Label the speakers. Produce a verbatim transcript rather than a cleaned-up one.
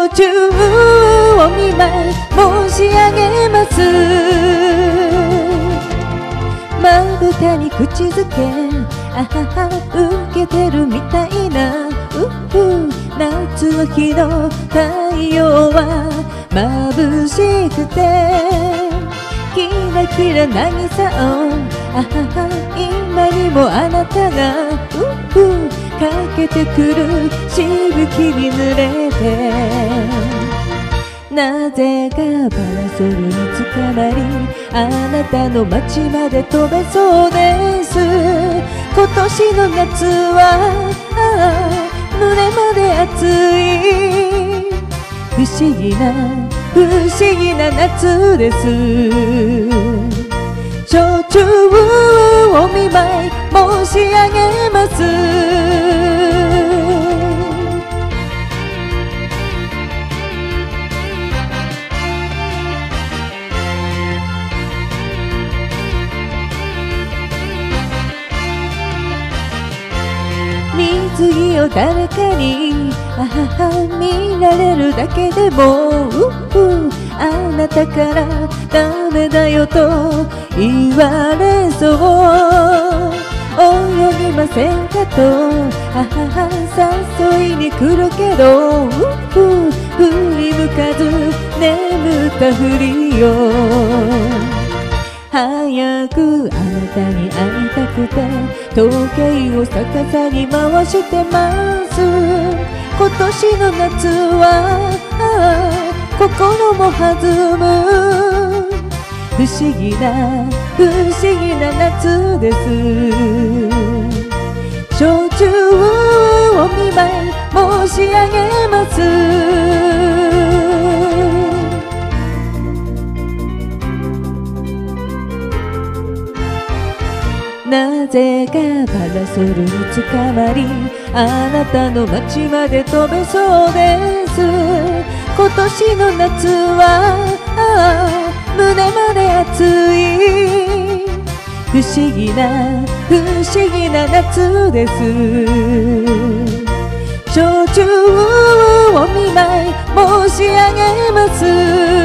Speaker 1: 酎をにまい申し上げます。まぶたに口づけ、あはは受けてるみたいな、うふ夏の日の太陽は眩しくて、キラキラ渚を、あはは今にもあなたがうふかけてくる、しぶきに濡れて、なぜかパラソルにつかまり、あなたの街まで飛べそうです。今年の夏はあ胸まで熱い、不思議な不思議な夏です。焼酎をにまい申し上げます。水着を誰かにあはは見られるだけでも、ううあなたからダメだよと言われそう。泳ぎませんかとあはは誘いに来るけど、うう振り向かず眠ったふりよ。早くあなたに会いたくて時計を逆さに回してます。今年の夏は心も弾む、不思議な不思議な夏です。焼酎をにまい申し上げます。なぜかパラソルにつかまり、あなたの街まで飛べそうです。今年の夏は胸まで熱い、不思議な不思議な夏です。焼酎をにまい申し上げます。